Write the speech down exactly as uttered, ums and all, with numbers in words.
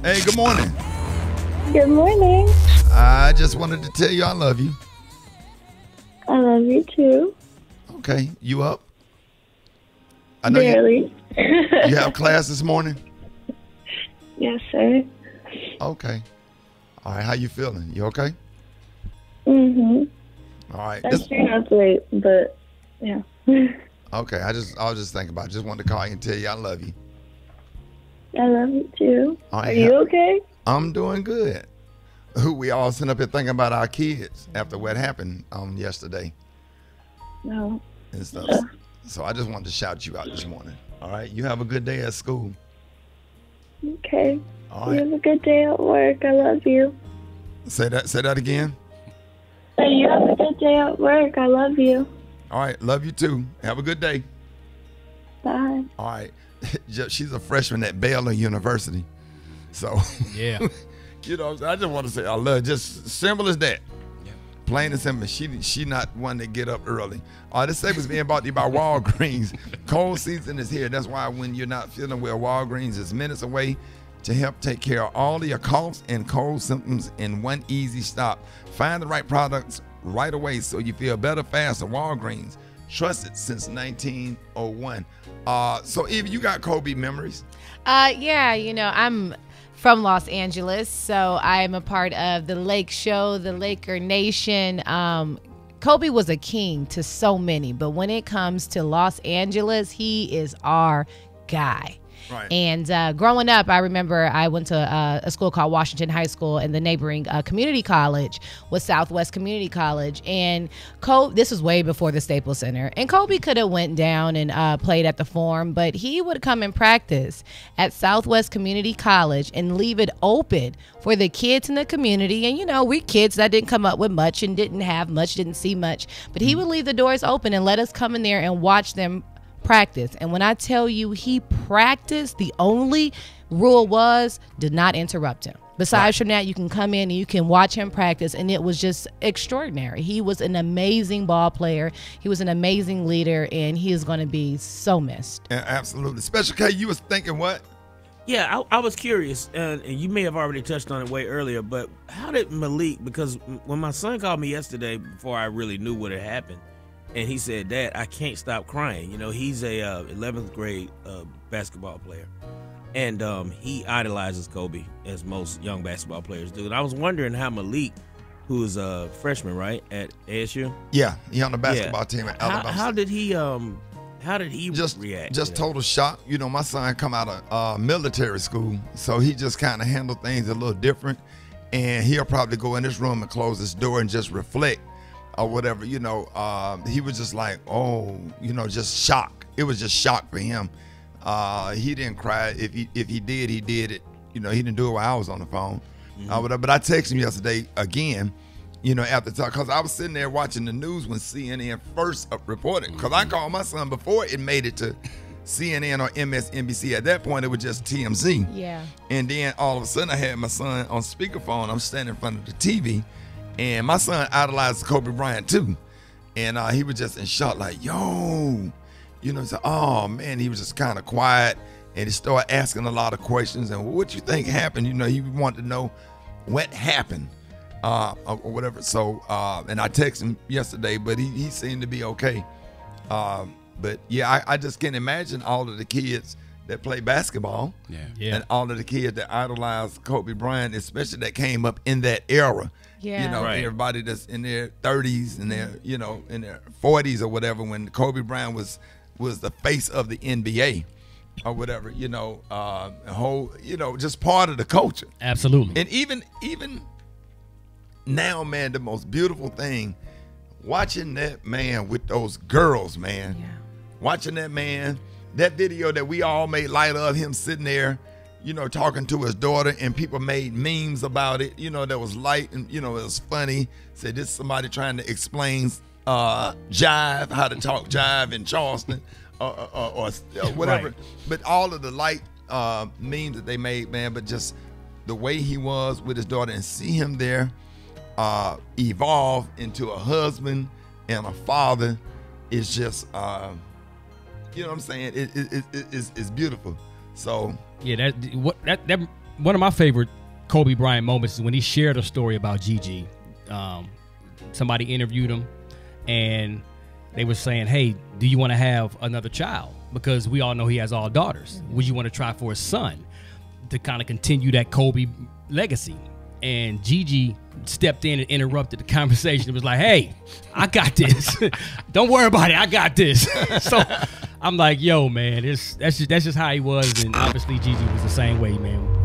Hey, good morning. Good morning. I just wanted to tell you I love you. I love you too. Okay, you up? I know Barely. You, you have class this morning? Yes, sir. Okay. All right, how you feeling? You okay? Mm-hmm. All right. I'm This, staying up late, but yeah. okay, I just I was just thinking about it. Just wanted to call you and tell you I love you. I love you too. All right, Are you okay? I'm doing good. Who we all sitting up here thinking about our kids after what happened um yesterday No. and stuff. So I just wanted to shout you out this morning. All right, you have a good day at school. Okay. All You right. have a good day at work. I love you. Say that. Say that again. Hey, you have a good day at work. I love you. All right. Love you too. Have a good day. Bye. All right. She's a freshman at Baylor University. So, Yeah. you know, I just want to say I love her. Just simple as that. Yeah. Plain and simple. She she not one that get up early. All right, this segment's being brought to you by Walgreens. Cold season is here. That's why when you're not feeling well, Walgreens is minutes away to help take care of all of your coughs and cold symptoms in one easy stop. Find the right products right away so you feel better faster. Walgreens, trusted since nineteen oh one. Uh, so, Eve, you got Kobe memories? Uh, yeah, you know, I'm from Los Angeles, so I'm a part of the Lake Show, the Laker Nation. Um, Kobe was a king to so many, but when it comes to Los Angeles, he is our guy. Right. And uh, growing up, I remember I went to uh, a school called Washington High School, and the neighboring uh, community college was Southwest Community College. And Kobe, this was way before the Staples Center. And Kobe could have went down and uh, played at the Forum, but he would come and practice at Southwest Community College and leave it open for the kids in the community. And, you know, we kids that didn't come up with much and didn't have much, didn't see much. But he would leave the doors open and let us come in there and watch them practice. And when I tell you he practiced, the only rule was do not interrupt him. Besides Right. from that, you can come in and you can watch him practice, and it was just extraordinary. He was an amazing ball player. He was an amazing leader, and he is going to be so missed. Yeah, absolutely. Special K, you was thinking what? Yeah, I, I was curious, and, and you may have already touched on it way earlier, but how did Malik, because when my son called me yesterday before I really knew what had happened, and he said, Dad, I can't stop crying. You know, he's a uh, eleventh grade uh, basketball player, and um, he idolizes Kobe, as most young basketball players do. And I was wondering how Malik, who is a freshman, right, at A S U? Yeah, he on the basketball Yeah. team at How, Alabama. how did he um, how did he just react? just to that? total shock. You know, my son come out of uh, military school, so he just kind of handled things a little different. And he'll probably go in this room and close this door and just reflect or whatever. You know, uh, he was just like, oh, you know, just shock. It was just shock for him. Uh, he didn't cry. If he if he did, he did it. You know, he didn't do it while I was on the phone. Mm-hmm. Uh, but, but I texted him yesterday again. You know, after talk, because I was sitting there watching the news when C N N first uh, reported. Because I called my son before it made it to C N N or M S N B C. At that point, it was just T M Z. Yeah. And then all of a sudden, I had my son on speakerphone. I'm standing in front of the T V, and my son idolized Kobe Bryant too. And uh, he was just in shock, like, yo, you know, he said, oh man, he was just kind of quiet, and he started asking a lot of questions. And what you think happened? You know, he wanted to know what happened. Uh, or whatever. So, uh, and I texted him yesterday, but he, he seemed to be okay. Um, but yeah, I, I just can't imagine all of the kids that play basketball, Yeah. Yeah. and all of the kids that idolize Kobe Bryant, especially that came up in that era. Yeah. You know, Right. everybody that's in their thirties and their, you know, in their forties or whatever, when Kobe Bryant was was the face of the N B A or whatever. You know, uh, a whole, you know, just part of the culture. Absolutely. And even even now, man, the most beautiful thing, watching that man with those girls, man. Yeah. Watching that man, that video that we all made light of him sitting there, you know, talking to his daughter, and people made memes about it, you know, that was light and, you know, it was funny. Said this is somebody trying to explain uh, jive, how to talk jive in Charleston or, or, or, or whatever. Right. But all of the light uh, memes that they made, man, but just the way he was with his daughter and see him there uh, evolve into a husband and a father is just, uh, you know what I'm saying? It, it, it, it- it's, it's beautiful. So, Yeah, that what that that one of my favorite Kobe Bryant moments is when he shared a story about Gigi. Um, somebody interviewed him, and they were saying, hey, do you want to have another child? Because we all know he has all daughters. Would you want to try for a son to kind of continue that Kobe legacy? And Gigi stepped in and interrupted the conversation. It was like, hey, I got this. Don't worry about it. I got this. So I'm like, yo, man, it's, that's just that's just how he was. And obviously Gigi was the same way, man.